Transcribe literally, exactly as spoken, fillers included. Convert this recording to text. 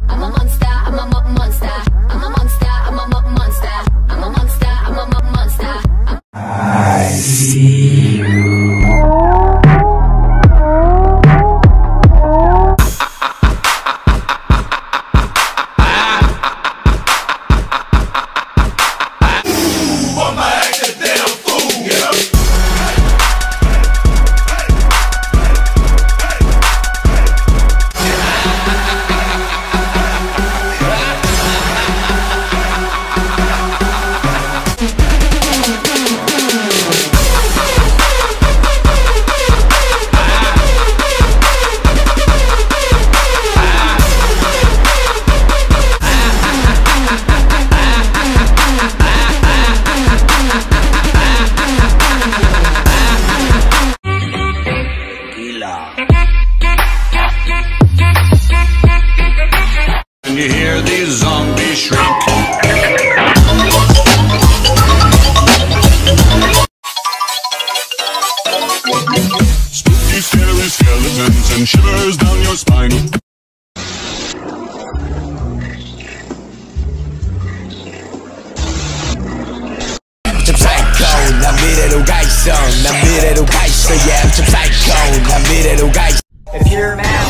I'm a monster, I'm a mo monster. I'm a monster, I'm a mo monster. I'm a monster, I'm a mo monster. I'm I see you. And you hear these zombies shriek. Spooky, scary skeletons and shivers down your spine. 좀 psycho, 난 미래로 가 있어. 난 미래로 가 있어. Yeah, I'm 좀 psycho, 난 미래로 가 있어. If you're mad